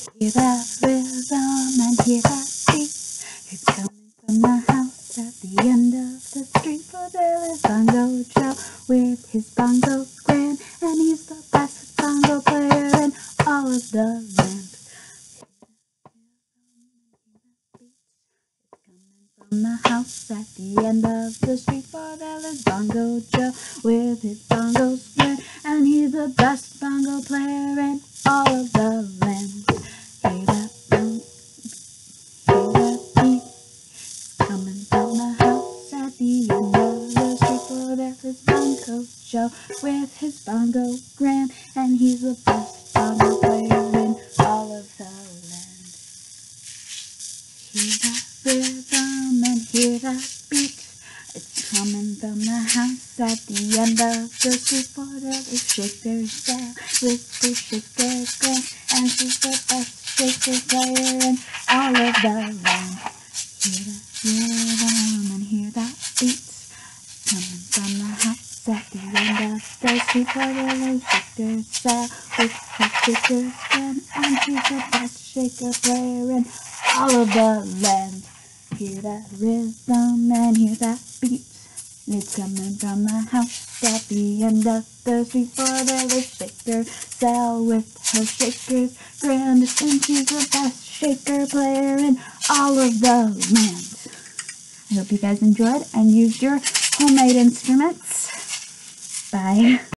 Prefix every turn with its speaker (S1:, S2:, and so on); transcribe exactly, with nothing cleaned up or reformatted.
S1: Hear that rhythm and hear that beat. It's coming from the house at the end of the street. For there is Bongo Joe with his bongo grand, and he's the best bongo player in all of the land. From the house at the end of the street, for there is Bongo Joe with his bongos grand, and he's the best bongo player in all of the land. Hear that bong, hear that beat, coming from the house at the end of the street, for there is Bongo Joe with his bongo grand, and he's the best bongo player in all of the land. Hear that rhythm and hear that beat. It's coming from the house at the end of the street, for there is Shaker Sal with the shaker grand, and she's the best shaker player in all of the land. Hear that rhythm and hear that beat. Coming from the house at the end of the street, for there is Shaker Sal with the shaker grand, and she's the best shaker player in all of the land. Hear that rhythm and hear that beat. It's coming from the house at the end of the street, for there is Shaker Sal with her shakers grand, and she's the best shaker player in all of the land. I hope you guys enjoyed and used your homemade instruments. Bye.